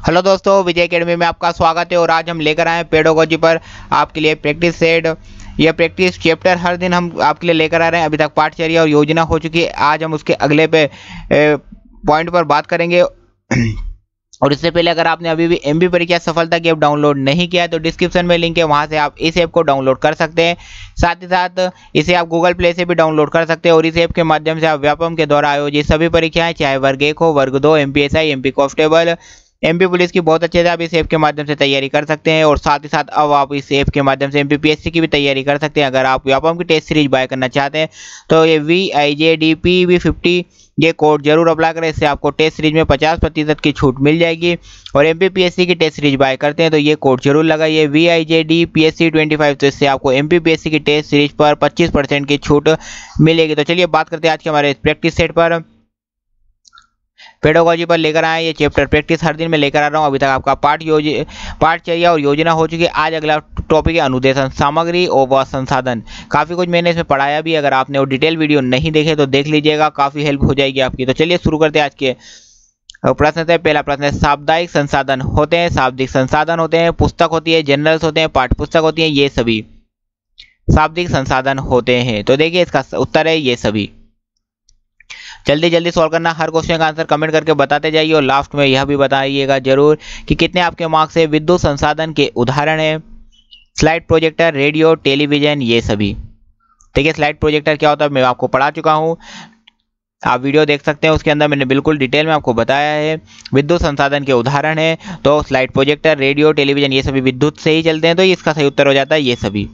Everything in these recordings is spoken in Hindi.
हेलो दोस्तों, विजय एकेडमी में आपका स्वागत है। और आज हम लेकर आए हैं पेडागोजी पर आपके लिए प्रैक्टिस सेट। यह प्रैक्टिस चैप्टर हर दिन हम आपके लिए लेकर आ रहे हैं। अभी तक पाठचर्या और योजना हो चुकी है। आज हम उसके अगले पॉइंट पर बात करेंगे। और इससे पहले अगर आपने अभी भी एमबी परीक्षा सफलता की ऐप डाउनलोड नहीं किया है तो डिस्क्रिप्शन में लिंक है, वहां से आप इस ऐप को डाउनलोड कर सकते हैं। साथ ही साथ इसे आप गूगल प्ले से भी डाउनलोड कर सकते हैं। और इस ऐप के माध्यम से आप व्यापम के द्वारा आयोजित सभी परीक्षाएं, चाहे वर्ग 1 हो, वर्ग 2, MPSI, MP constable, MP police की, बहुत अच्छे से आप इस ऐप के माध्यम से तैयारी कर सकते हैं। और साथ ही साथ अब आप इस ऐप के माध्यम से एमपीपीएससी की भी तैयारी कर सकते हैं। अगर आप व्यापम की टेस्ट सीरीज बाय करना चाहते हैं तो ये VIJDPV50 ये कोड जरूर अप्लाई करें। इससे आपको टेस्ट सीरीज में 50% की छूट मिल जाएगी। और एमपीपीएससी की टेस्ट सीरीज बाय करते हैं तो ये कोड जरूर लगाइए VIJDPSC25, तो इससे आपको एमपीपीएससी की टेस्ट सीरीज पर 25% की छूट मिलेगी। तो चलिए बात करते हैं आज के हमारे प्रैक्टिस सेट पर। पेडागोजी पर लेकर आए ये चैप्टर प्रैक्टिस हर दिन में लेकर आ रहा हूँ। अभी तक आपका पाठचर्या और योजना हो चुकी है। आज अगला टॉपिक है अनुदेशन सामग्री और व संसाधन। काफ़ी कुछ मैंने इसमें पढ़ाया भी। अगर आपने वो डिटेल वीडियो नहीं देखे तो देख लीजिएगा, काफ़ी हेल्प हो जाएगी आपकी। तो चलिए शुरू करते हैं आज के प्रश्न से। पहला प्रश्न है, साप्ताहिक संसाधन होते हैं, शाब्दिक संसाधन होते हैं, पुस्तक होती है, जर्नल्स होते हैं, पाठ्य पुस्तक होती है, ये सभी शाब्दिक संसाधन होते हैं। तो देखिए इसका उत्तर है ये सभी। जल्दी जल्दी सॉल्व करना, हर क्वेश्चन का आंसर कमेंट करके बताते जाइए। और लास्ट में यह भी बताइएगा जरूर कि कितने आपके मार्क्स है। विद्युत संसाधन के उदाहरण है स्लाइड प्रोजेक्टर, रेडियो, टेलीविजन, ये सभी। देखिए स्लाइड प्रोजेक्टर क्या होता है मैं आपको पढ़ा चुका हूँ, आप वीडियो देख सकते हैं, उसके अंदर मैंने बिल्कुल डिटेल में आपको बताया है। विद्युत संसाधन के उदाहरण है तो स्लाइड प्रोजेक्टर, रेडियो, टेलीविजन, ये सभी विद्युत से ही चलते हैं। तो इसका सही उत्तर हो जाता है ये सभी।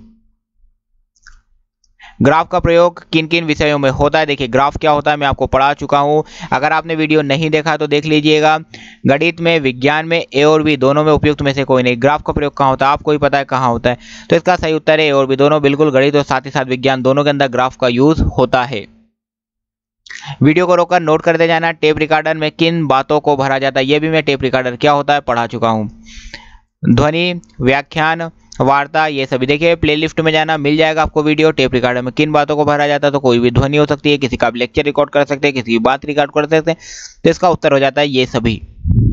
ग्राफ का प्रयोग किन किन विषयों में होता है। देखिए ग्राफ क्या होता है मैं आपको पढ़ा चुका हूं। अगर आपने वीडियो नहीं देखा तो देख लीजिएगा। गणित में, विज्ञान में, ए और बी दोनों में उपयुक्त में से कोई नहीं। ग्राफ का प्रयोग कहाँ होता है आपको ही पता है कहाँ होता है। तो इसका सही उत्तर है ए और बी दोनों, बिल्कुल। गणित और साथ ही साथ विज्ञान दोनों के अंदर ग्राफ का यूज होता है। वीडियो को रोककर नोट करते जाना। टेप रिकॉर्डर में किन बातों को भरा जाता है, ये भी मैं टेप रिकॉर्डर क्या होता है पढ़ा चुका हूँ। ध्वनि, व्याख्यान, वार्ता, ये सभी। देखिए प्लेलिस्ट में जाना, मिल जाएगा आपको वीडियो। टेप रिकॉर्डर में किन बातों को भरा जाता है, तो कोई भी ध्वनि हो सकती है, किसी का लेक्चर रिकॉर्ड कर सकते हैं, किसी की बात रिकॉर्ड कर सकते हैं। तो इसका उत्तर हो जाता है ये सभी।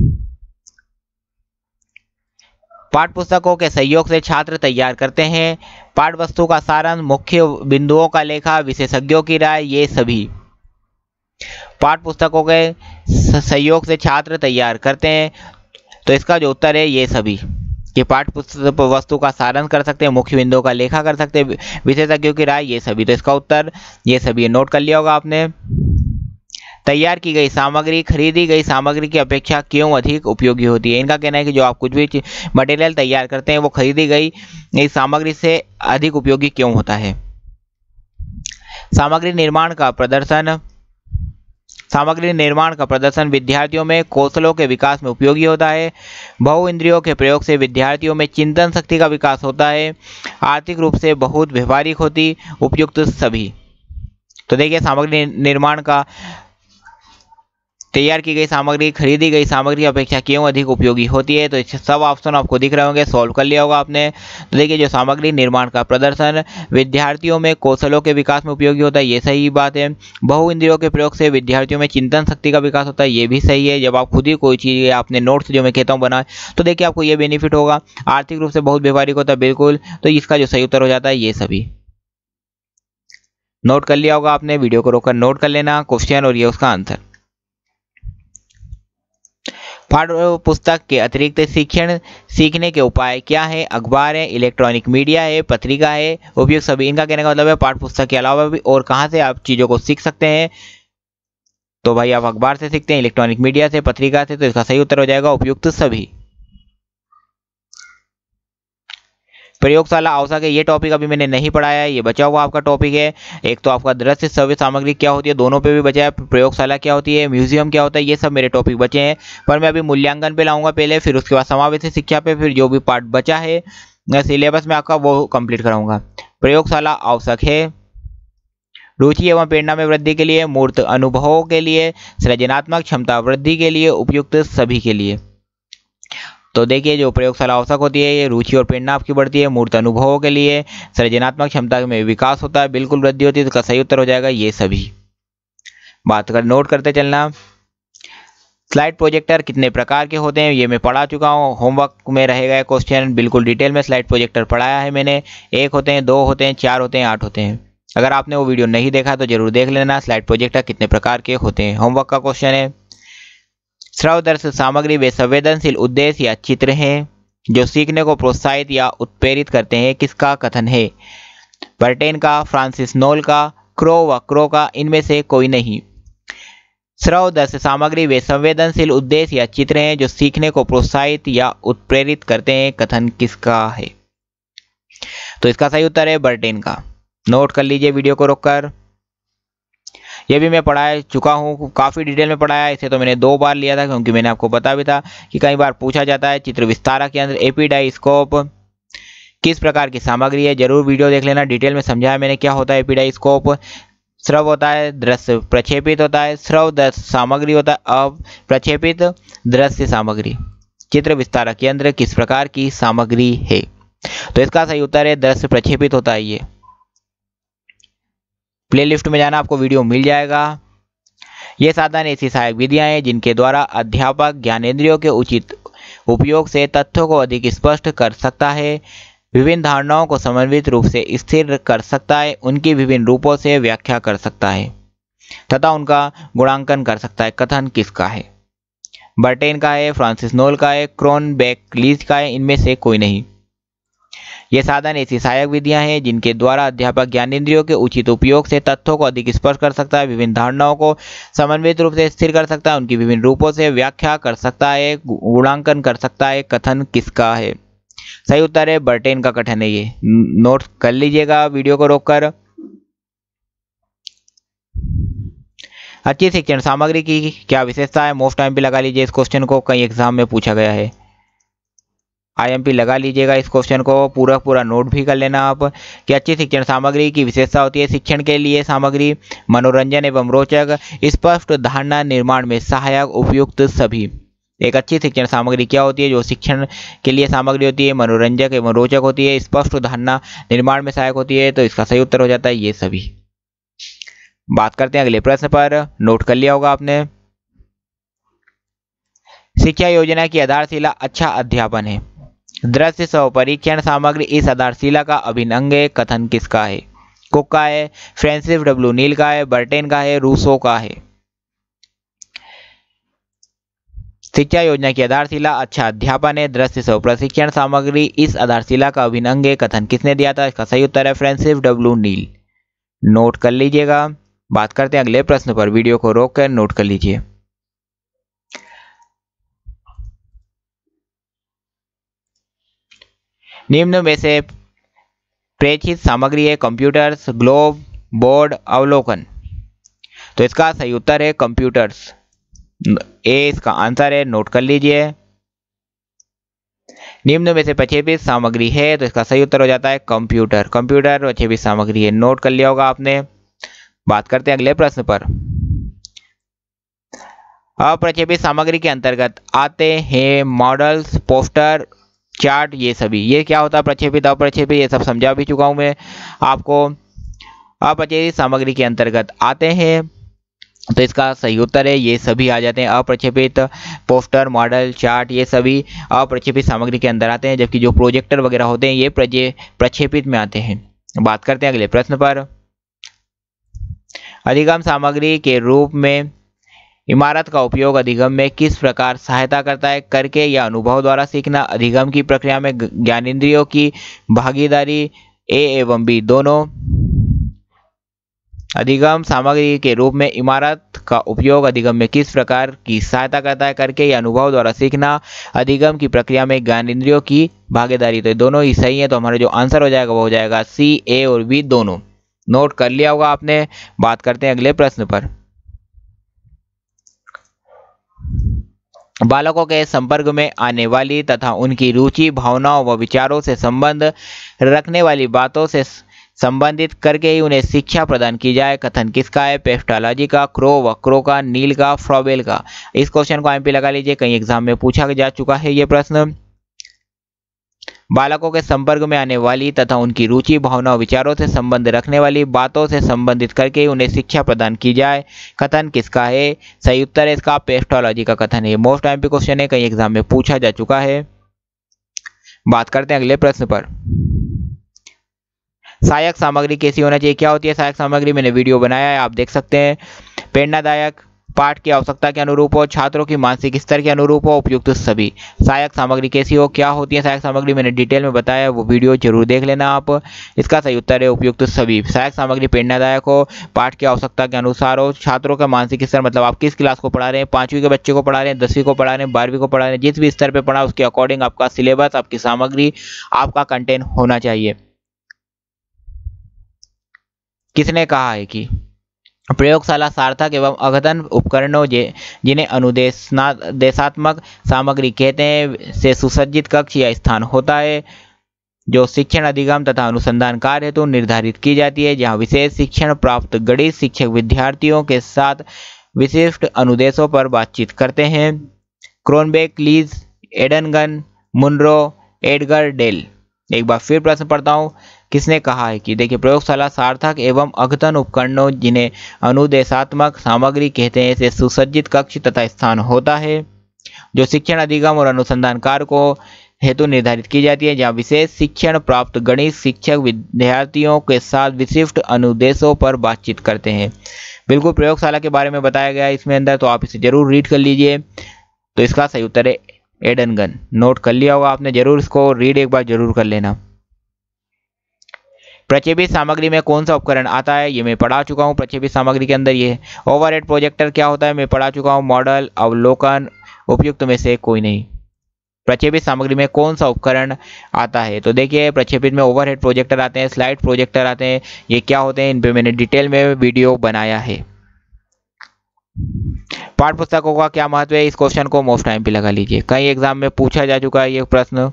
पाठ्य पुस्तकों के सहयोग से छात्र तैयार करते हैं। पाठ्य वस्तु का सारांश, मुख्य बिंदुओं का लेखा, विशेषज्ञों की राय, ये सभी। पाठ्य पुस्तकों के सहयोग से छात्र तैयार करते हैं तो इसका जो उत्तर है ये सभी। कि पाठ्य पुस्तक वस्तु का सारांश कर सकते हैं, मुख्य बिंदुओं का लेखा कर सकते हैं, विशेषज्ञों की राय, ये सभी। तो इसका उत्तर ये सभी नोट कर लिया होगा आपने। तैयार की गई सामग्री खरीदी गई सामग्री की अपेक्षा क्यों अधिक उपयोगी होती है। इनका कहना है कि जो आप कुछ भी मटेरियल तैयार करते हैं वो खरीदी गई इस सामग्री से अधिक उपयोगी क्यों होता है। सामग्री निर्माण का प्रदर्शन विद्यार्थियों में कौशलों के विकास में उपयोगी होता है। बहु इंद्रियों के प्रयोग से विद्यार्थियों में चिंतन शक्ति का विकास होता है। आर्थिक रूप से बहुत व्यवहारिक होती, उपयुक्त सभी। तो देखिए सामग्री निर्माण का तैयार की गई सामग्री खरीदी गई सामग्री की अपेक्षा क्यों अधिक उपयोगी होती है। तो सब ऑप्शन आपको दिख रहे होंगे, सॉल्व कर लिया होगा आपने। तो देखिए जो सामग्री निर्माण का प्रदर्शन विद्यार्थियों में कौशलों के विकास में उपयोगी होता है, ये सही बात है। बहु इंद्रियों के प्रयोग से विद्यार्थियों में चिंतन शक्ति का विकास होता है, ये भी सही है। जब आप खुद ही कोई चीज़ आपने नोट्स जो मैं कहता हूँ बनाए तो देखिए आपको ये बेनिफिट होगा। आर्थिक रूप से बहुत व्यवहारिक होता है, बिल्कुल। तो इसका जो सही उत्तर हो जाता है ये सभी। नोट कर लिया होगा आपने, वीडियो को रोककर नोट कर लेना क्वेश्चन और ये उसका आंसर। पाठ्य पुस्तक के अतिरिक्त सीखने के उपाय क्या है। अखबार है, इलेक्ट्रॉनिक मीडिया है, पत्रिका है, उपयुक्त सभी। इनका कहने का मतलब है पाठ्य पुस्तक के अलावा भी और कहाँ से आप चीज़ों को सीख सकते हैं। तो भाई आप अखबार से सीखते हैं, इलेक्ट्रॉनिक मीडिया से, पत्रिका से। तो इसका सही उत्तर हो जाएगा उपयुक्त सभी। प्रयोगशाला आवश्यक है, ये टॉपिक अभी मैंने नहीं पढ़ाया है, ये बचा हुआ आपका टॉपिक है। एक तो आपका दृश्य श्रव्य सामग्री क्या होती है, दोनों पे भी बचा है। प्रयोगशाला क्या होती है, म्यूजियम क्या होता है, ये सब मेरे टॉपिक बचे हैं। पर मैं अभी मूल्यांकन पे लाऊंगा पहले, फिर उसके बाद समावेशी शिक्षा पे, फिर जो भी पार्ट बचा है सिलेबस में आपका वो कंप्लीट कराऊंगा। प्रयोगशाला आवश्यक है रुचि एवं प्रेरणा में वृद्धि के लिए, मूर्त अनुभवों के लिए, सृजनात्मक क्षमता वृद्धि के लिए, उपयुक्त सभी के लिए। तो देखिए जो प्रयोगशाला आवश्यक होती है ये रुचि और प्रेरणा आपकी बढ़ती है, मूर्त अनुभवों के लिए, सृजनात्मक क्षमता में विकास होता है, बिल्कुल वृद्धि होती है। तो इसका सही उत्तर हो जाएगा ये सभी। बात कर नोट करते चलना। स्लाइड प्रोजेक्टर कितने प्रकार के होते हैं ये मैं पढ़ा चुका हूँ, होमवर्क में रहेगा क्वेश्चन, बिल्कुल डिटेल में स्लाइड प्रोजेक्टर पढ़ाया है मैंने। 1 होते हैं, 2 होते हैं, 4 होते हैं, 8 होते हैं। अगर आपने वो वीडियो नहीं देखा तो जरूर देख लेना। स्लाइड प्रोजेक्टर कितने प्रकार के होते हैं, होमवर्क का क्वेश्चन है। श्रवदर्शी सामग्री वे संवेदनशील उद्देश्य या चित्र हैं जो सीखने को प्रोत्साहित या उत्प्रेरित करते हैं, किसका कथन है? बर्टेन का, फ्रांसिस नोल का, क्रो व क्रो का, इनमें से कोई नहीं। श्रवदर्शी सामग्री वे संवेदनशील उद्देश्य या चित्र हैं जो सीखने को प्रोत्साहित या उत्प्रेरित करते हैं, कथन किसका है? तो इसका सही उत्तर है बर्टेन का। नोट कर लीजिए वीडियो को रोककर। ये भी मैं पढ़ा चुका हूँ, काफ़ी डिटेल में पढ़ाया। इसे तो मैंने 2 बार लिया था क्योंकि मैंने आपको बता भी था कि कई बार पूछा जाता है। चित्र विस्तारक के अंदर एपिडाइस्कोप किस प्रकार की सामग्री है, जरूर वीडियो देख लेना। डिटेल में समझाया मैंने क्या होता है एपिडाइस्कोप। श्रव होता है, दृश्य प्रक्षेपित होता है। श्रव दृश्य सामग्री होता है, अप्रक्षेपित दृश्य सामग्री। चित्र विस्तारक यंत्र किस प्रकार की सामग्री है? तो इसका सही उत्तर है दृश्य प्रक्षेपित होता है। ये प्लेलिस्ट में जाना, आपको वीडियो मिल जाएगा। ये साधन ऐसी सहायक विधियां हैं जिनके द्वारा अध्यापक ज्ञानेंद्रियों के उचित उपयोग से तथ्यों को अधिक स्पष्ट कर सकता है, विभिन्न धारणाओं को समन्वित रूप से स्थिर कर सकता है, उनकी विभिन्न रूपों से व्याख्या कर सकता है तथा उनका गुणांकन कर सकता है, कथन किसका है? बर्टेन का है, फ्रांसिस नोल का है, क्रोनबेक-लीच का है, इनमें से कोई नहीं। ये साधन ऐसी सहायक विधियां हैं जिनके द्वारा अध्यापक ज्ञानेंद्रियों के उचित उपयोग से तथ्यों को अधिक स्पष्ट कर सकता है, विभिन्न धारणाओं को समन्वित रूप से स्थिर कर सकता है, उनकी विभिन्न रूपों से व्याख्या कर सकता है, गुणांकन कर सकता है, कथन किसका है? सही उत्तर है बर्टेन का कथन है। ये नोट कर लीजिएगा वीडियो को रोककर। अच्छी शिक्षण सामग्री की क्या विशेषता है? मोस्ट टाइम पे लगा लीजिए इस क्वेश्चन को, कई एग्जाम में पूछा गया है। IMP लगा लीजिएगा इस क्वेश्चन को, पूरा नोट भी कर लेना आप कि अच्छी शिक्षण सामग्री की विशेषता होती है शिक्षण के लिए सामग्री मनोरंजन एवं रोचक, स्पष्ट धारणा निर्माण में सहायक, उपयुक्त सभी। एक अच्छी शिक्षण सामग्री क्या होती है? जो शिक्षण के लिए सामग्री होती है, मनोरंजक एवं रोचक होती है, स्पष्ट धारणा निर्माण में सहायक होती है। तो इसका सही उत्तर हो जाता है ये सभी। बात करते हैं अगले प्रश्न पर, नोट कर लिया होगा आपने। शिक्षा योजना की आधारशिला अच्छा अध्यापन है। दृश्य सह परीक्षण सामग्री इस आधारशिला का अभिन्न अंग है, कथन किसका है? कुक का है, फ्रांसिस डब्ल्यू नील का है, बर्टेन का है, रूसो का है। शिक्षा योजना की आधारशिला अच्छा अध्यापन है, दृश्य सह प्रशिक्षण सामग्री इस आधारशिला का अभिन्न अंग है, कथन किसने दिया था? इसका सही उत्तर है फ्रांसिस डब्ल्यू नील। नोट कर लीजिएगा। बात करते हैं अगले प्रश्न पर, वीडियो को रोककर नोट कर लीजिए। निम्न में से प्रेषित सामग्री है कंप्यूटर्स, ग्लोब, बोर्ड, अवलोकन। तो इसका सही उत्तर है कंप्यूटर्स। ए इसका आंसर है, नोट कर लीजिए। निम्न में से प्रक्षेपित सामग्री है, तो इसका सही उत्तर हो जाता है कंप्यूटर। कंप्यूटर प्रक्षेपित सामग्री है, नोट कर लिया होगा आपने। बात करते हैं अगले प्रश्न पर। अप्रक्षेपित सामग्री के अंतर्गत आते हैं मॉडल्स, पोस्टर, चार्ट, ये सभी। ये क्या होता है प्रक्षेपित अप्रक्षेपित, ये सब समझा भी चुका हूं मैं आपको। अप्रक्षेपित सामग्री के अंतर्गत आते हैं, तो इसका सही उत्तर है ये सभी आ जाते हैं। अप्रक्षेपित पोस्टर, मॉडल, चार्ट, ये सभी अप्रक्षेपित सामग्री के अंदर आते हैं, जबकि जो प्रोजेक्टर वगैरह होते हैं ये प्रक्षेपित में आते हैं। बात करते हैं अगले प्रश्न पर। अधिगम सामग्री के रूप में इमारत का उपयोग अधिगम में किस प्रकार सहायता करता है? करके या अनुभव द्वारा सीखना। अधिगम की प्रक्रिया में ज्ञानेंद्रियों की भागीदारी, ए एवं बी दोनों। अधिगम सामग्री के रूप में इमारत का उपयोग अधिगम में किस प्रकार की सहायता करता है? करके या अनुभव द्वारा सीखना। अधिगम की प्रक्रिया में ज्ञानेंद्रियों की भागीदारी, तो दोनों ही सही है। तो हमारा जो आंसर हो जाएगा वो हो जाएगा सी, ए और बी दोनों। नोट कर लिया होगा आपने। बात करते हैं अगले प्रश्न पर। बालकों के संपर्क में आने वाली तथा उनकी रुचि, भावनाओं व विचारों से संबंध रखने वाली बातों से संबंधित करके ही उन्हें शिक्षा प्रदान की जाए, कथन किसका है? पेस्टोलॉजी का, क्रो व क्रो का, नील का, फ्रॉबेल का। इस क्वेश्चन को IMP लगा लीजिए, कई एग्जाम में पूछा जा चुका है ये प्रश्न। बालकों के संपर्क में आने वाली तथा उनकी रुचि, भावना और विचारों से संबंध रखने वाली बातों से संबंधित करके उन्हें शिक्षा प्रदान की जाए। कथन किसका है? सही उत्तर है इसका पेस्टोलॉजी का कथन है। मोस्ट टाइम क्वेश्चन है, कई एग्जाम में पूछा जा चुका है। बात करते हैं अगले प्रश्न पर। सहायक सामग्री कैसी होना चाहिए? क्या होती है सहायक सामग्री? मैंने वीडियो बनाया है, आप देख सकते हैं। प्रेरणादायक, पाठ की आवश्यकता के अनुरूप हो, छात्रों की मानसिक स्तर के अनुरूप हो, उपयुक्त सभी। सहायक सामग्री कैसी हो, क्या होती है सहायक सामग्री? मैंने डिटेल में बताया है, वो वीडियो जरूर देख लेना आप। इसका सही उत्तर है उपयुक्त सभी। सहायक सामग्री प्रेरणादायक हो, पाठ की आवश्यकता के अनुसार हो, छात्रों का मानसिक स्तर मतलब आप किस क्लास को पढ़ा रहे हैं, 5वीं के बच्चे को पढ़ा रहे हैं, 10वीं को पढ़ा रहे हैं, 12वीं को पढ़ा रहे हैं, जिस भी स्तर पर पढ़ा उसके अकॉर्डिंग आपका सिलेबस, आपकी सामग्री, आपका कंटेंट होना चाहिए। किसने कहा है कि प्रयोगशाला सार्थक एवं अद्यतन उपकरणों जिन्हें अनुदेशात्मक सामग्री कहते हैं से सुसज्जित कक्ष या स्थान होता है, जो शिक्षण अधिगम तथा अनुसंधान कार्य हेतु निर्धारित की जाती है, जहां विशेष शिक्षण प्राप्त गणित शिक्षक विद्यार्थियों के साथ विशिष्ट अनुदेशों पर बातचीत करते हैं। क्रोनबेक, लीज, एडनगन, मुनरो, एडगर डेल। एक बार फिर प्रश्न पढ़ता हूं, किसने कहा है कि देखिए प्रयोगशाला सार्थक एवं अद्यतन उपकरणों जिन्हें अनुदेशात्मक सामग्री कहते हैं से सुसज्जित कक्ष तथा स्थान होता है, जो शिक्षण अधिगम और अनुसंधान कार्य को हेतु निर्धारित की जाती है, जहां विशेष शिक्षण प्राप्त गणित शिक्षक विद्यार्थियों के साथ विशिष्ट अनुदेशों पर बातचीत करते हैं। बिल्कुल प्रयोगशाला के बारे में बताया गया है इसमें अंदर, तो आप इसे जरूर रीड कर लीजिए। तो इसका सही उत्तर है एडनगन। नोट कर लिया होगा आपने, जरूर इसको रीड एक बार जरूर कर लेना। प्रक्षेपित सामग्री में कौन सा उपकरण आता है? ये मैं पढ़ा चुका हूँ। प्रक्षेपित सामग्री के अंदर ये ओवरहेड प्रोजेक्टर क्या होता है मैं पढ़ा चुका हूँ। मॉडल, अवलोकन, उपयुक्त में से कोई नहीं। प्रक्षेपित सामग्री में कौन सा उपकरण आता है? तो देखिए प्रक्षेपित में ओवरहेड प्रोजेक्टर आते हैं, स्लाइड प्रोजेक्टर आते हैं। ये क्या होते हैं इन पे मैंने डिटेल में वीडियो बनाया है। पाठ पुस्तकों का क्या महत्व है? इस क्वेश्चन को मोस्ट टाइम पे लगा लीजिए, कई एग्जाम में पूछा जा चुका है ये प्रश्न।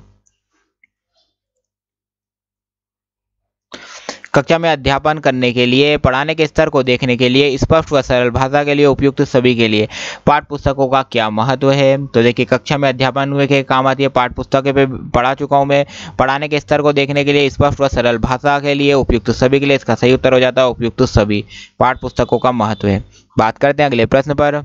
कक्षा में अध्यापन करने के लिए, पढ़ाने के स्तर को देखने के लिए, स्पष्ट व सरल भाषा के लिए, उपयुक्त सभी के लिए पाठ पुस्तकों का क्या महत्व है? तो देखिए कक्षा में अध्यापन के काम आती है पाठ पुस्तकें पे पढ़ा चुका हूँ मैं। पढ़ाने के स्तर को देखने के लिए, स्पष्ट व सरल भाषा के लिए, उपयुक्त सभी के लिए। इसका सही उत्तर हो जाता है उपयुक्त सभी। पाठ पुस्तकों का महत्व है। बात करते हैं अगले प्रश्न पर।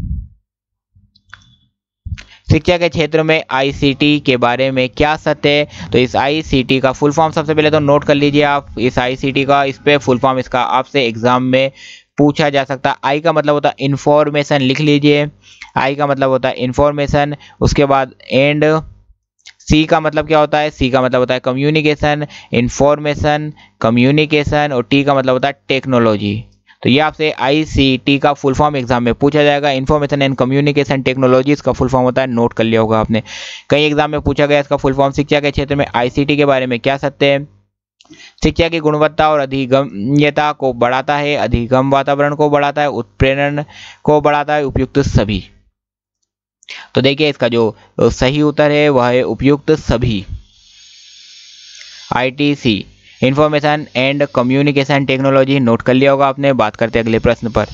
शिक्षा के क्षेत्र में आईसीटी के बारे में क्या सत्य है? तो इस आईसीटी का फुल फॉर्म सबसे पहले तो नोट कर लीजिए आप। इस आईसीटी का इस पे फुल फॉर्म इसका आपसे एग्जाम में पूछा जा सकता है। आई का मतलब होता है इंफॉर्मेशन, लिख लीजिए। आई का मतलब होता है इंफॉर्मेशन। उसके बाद एंड सी का मतलब क्या होता है? सी का मतलब होता है कम्युनिकेशन, इंफॉर्मेशन, कम्युनिकेशन। और टी का मतलब होता है टेक्नोलॉजी। तो ये आपसे आईसीटी का फुल फॉर्म एग्जाम में पूछा जाएगा। इन्फॉर्मेशन एंड कम्युनिकेशन टेक्नोलॉजी इसका फुल फॉर्म होता है, नोट कर लिया होगा आपने। कई एग्जाम में पूछा गया इसका फुल फॉर्म। शिक्षा के क्षेत्र में आईसीटी के बारे में क्या सत्य है? शिक्षा की गुणवत्ता और अधिगम्यता को बढ़ाता है, अधिगम वातावरण को बढ़ाता है, उत्प्रेरण को बढ़ाता है, उपयुक्त सभी। तो देखिए इसका जो सही उत्तर है वह है उपयुक्त सभी। ITC, information and communication technology, note कर लिया होगा आपने। बात करते हैं अगले प्रश्न पर।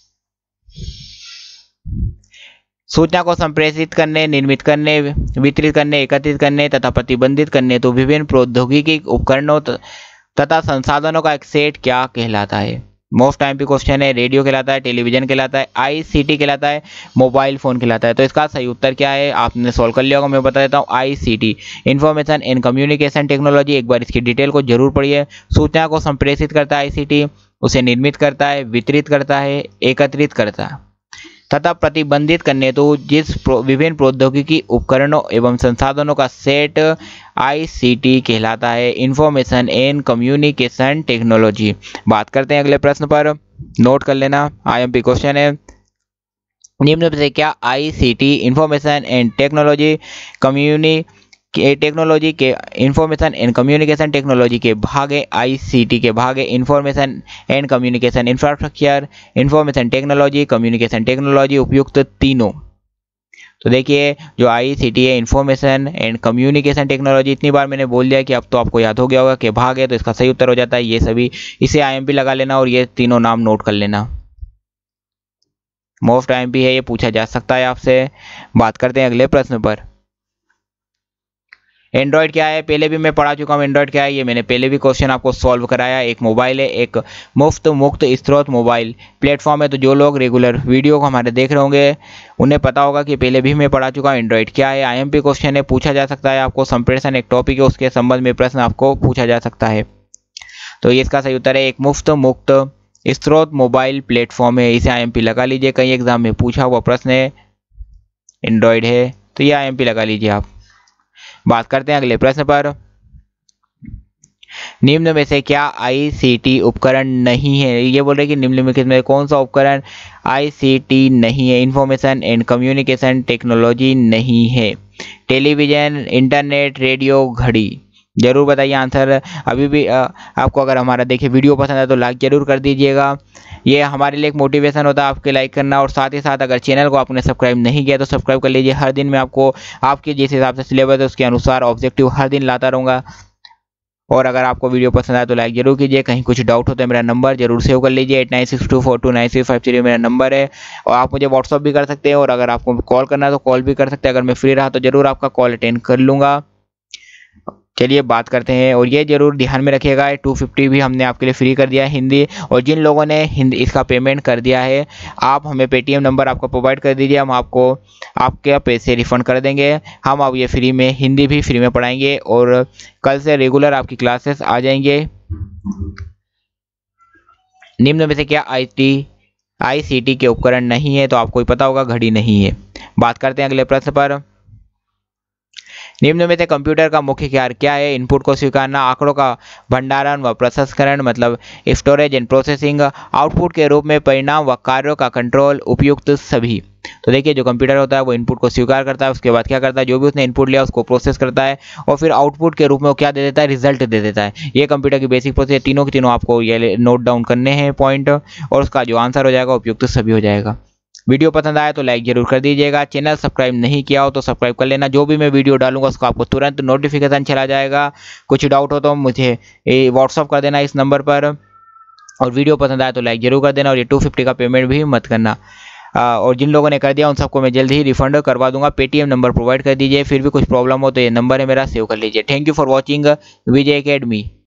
सूचना को संप्रेषित करने, निर्मित करने, वितरित करने, एकत्रित करने तथा प्रतिबंधित करने तो विभिन्न प्रौद्योगिकी उपकरणों तथा संसाधनों का एक सेट क्या कहलाता है? मोस्ट टाइम पे क्वेश्चन है। रेडियो कहलाता है, टेलीविजन कहलाता है, आईसीटी कहलाता है, मोबाइल फोन कहलाता है। तो इसका सही उत्तर क्या है आपने सॉल्व कर लिया होगा। मैं बता देता हूँ ICT, information and communication technology. एक बार इसकी डिटेल को जरूर पढ़िए। सूचना को संप्रेषित करता है आईसीटी, उसे निर्मित करता है, वितरित करता है, एकत्रित करता है तथा प्रतिबंधित करने तो जिस विभिन्न प्रौद्योगिकी उपकरणों एवं संसाधनों का सेट आईसीटी कहलाता है, इंफॉर्मेशन एंड कम्युनिकेशन टेक्नोलॉजी। बात करते हैं अगले प्रश्न पर, नोट कर लेना, आईएमपी क्वेश्चन है। निम्न में से क्या ICT, information and technology, technology के इंफॉर्मेशन एंड कम्युनिकेशन टेक्नोलॉजी के भाग है? आईसीटी के भाग है information and communication infrastructure, information technology, communication technology, उपयुक्त तीनों। तो देखिए जो आईसीटी है, इंफॉर्मेशन एंड कम्युनिकेशन टेक्नोलॉजी, इतनी बार मैंने बोल दिया कि अब तो आपको याद हो गया होगा कि भाग है, तो इसका सही उत्तर हो जाता है ये सभी। इसे आईएमपी लगा लेना और ये तीनों नाम नोट कर लेना। मोस्ट आईएमपी है, ये पूछा जा सकता है आपसे। बात करते हैं अगले प्रश्न पर। एंड्रॉयड क्या है पहले भी मैं पढ़ा चुका हूँ। एंड्रॉयड क्या है ये मैंने पहले भी क्वेश्चन आपको सॉल्व कराया। एक मोबाइल है, एक मुक्त स्रोत मोबाइल प्लेटफॉर्म है। तो जो लोग रेगुलर वीडियो को हमारे देख रहे होंगे उन्हें पता होगा कि पहले भी मैं पढ़ा चुका हूँ एंड्रॉयड क्या है। IMP क्वेश्चन है, पूछा जा सकता है आपको। संप्रेषण एक टॉपिक है, उसके संबंध में प्रश्न आपको पूछा जा सकता है। तो ये इसका सही उत्तर है। एक मुक्त स्रोत मोबाइल प्लेटफॉर्म है, इसे IMP लगा लीजिए। कई एग्जाम में पूछा हुआ प्रश्न है, एंड्रॉयड है तो ये IMP लगा लीजिए आप। बात करते हैं अगले प्रश्न पर। निम्न में से क्या ICT उपकरण नहीं है? ये बोल रहे कि निम्नलिखित में कौन सा उपकरण ICT नहीं है? इंफॉर्मेशन एंड कम्युनिकेशन टेक्नोलॉजी नहीं है। टेलीविजन, इंटरनेट, रेडियो, घड़ी। जरूर बताइए आंसर। अभी भी आपको अगर हमारा देखिए वीडियो पसंद है तो लाइक जरूर कर दीजिएगा। ये हमारे लिए एक मोटिवेशन होता है आपके लाइक करना। और साथ ही साथ अगर चैनल को आपने सब्सक्राइब नहीं किया तो सब्सक्राइब कर लीजिए। हर दिन मैं आपको आपके जिस हिसाब से सिलेबस है उसके अनुसार ऑब्जेक्टिव हर दिन लाता रहूँगा। और अगर आपको वीडियो पसंद आए तो लाइक जरूर कीजिए। कहीं कुछ डाउट हो तो मेरा नंबर जरूर सेव कर लीजिए। 8962429353 मेरा नंबर है। और आप मुझे व्हाट्सअप भी कर सकते हैं। और अगर आपको कॉल करना है तो कॉल भी कर सकते हैं। अगर मैं फ्री रहा तो जरूर आपका कॉल अटेंड कर लूँगा। चलिए बात करते हैं। और ये जरूर ध्यान में रखिएगा 250 भी हमने आपके लिए फ्री कर दिया है हिंदी। और जिन लोगों ने हिंदी इसका पेमेंट कर दिया है आप हमें पेटीएम नंबर आपका प्रोवाइड कर दीजिए, हम आपको आपके पैसे रिफंड कर देंगे। हम अब ये फ्री में हिंदी भी फ्री में पढ़ाएंगे और कल से रेगुलर आपकी क्लासेस आ जाएंगे। निम्न में से क्या ICT के उपकरण नहीं है? तो आपको ही पता होगा घड़ी नहीं है। बात करते हैं अगले प्रश्न पर। निम्न में से कंप्यूटर का मुख्य कार्य क्या है? इनपुट को स्वीकारना, आंकड़ों का भंडारण व प्रसंस्करण मतलब स्टोरेज एंड प्रोसेसिंग, आउटपुट के रूप में परिणाम व कार्यों का कंट्रोल, उपयुक्त सभी। तो देखिए जो कंप्यूटर होता है वो इनपुट को स्वीकार करता है, उसके बाद क्या करता है जो भी उसने इनपुट लिया उसको प्रोसेस करता है और फिर आउटपुट के रूप में वो क्या दे देता है, रिजल्ट दे देता है। ये कंप्यूटर की बेसिक प्रोसेस, तीनों के तीनों आपको ये नोट डाउन करने हैं पॉइंट, और उसका जो आंसर हो जाएगा उपयुक्त सभी हो जाएगा। वीडियो पसंद आया तो लाइक जरूर कर दीजिएगा। चैनल सब्सक्राइब नहीं किया हो तो सब्सक्राइब कर लेना। जो भी मैं वीडियो डालूंगा उसका आपको तुरंत नोटिफिकेशन चला जाएगा। कुछ डाउट हो तो मुझे व्हाट्सअप कर देना इस नंबर पर। और वीडियो पसंद आया तो लाइक जरूर कर देना। और ये 250 का पेमेंट भी मत करना। और जिन लोगों ने कर दिया उन सबको मैं जल्द ही रिफंड करवा दूंगा। पेटीएम नंबर प्रोवाइड कर दीजिए। फिर भी कुछ प्रॉब्लम हो तो ये नंबर है मेरा, सेव कर लीजिए। Thank you for watching Vijay academy.